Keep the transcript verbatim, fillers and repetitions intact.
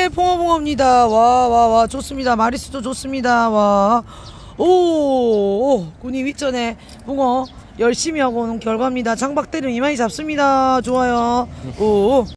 붕어붕어입니다. 와, 와, 와, 좋습니다. 마리수도 좋습니다. 와, 오, 오, 군이 윗전에 붕어 열심히 하고 오는 결과입니다. 장박대는 이마이 잡습니다. 좋아요. 오.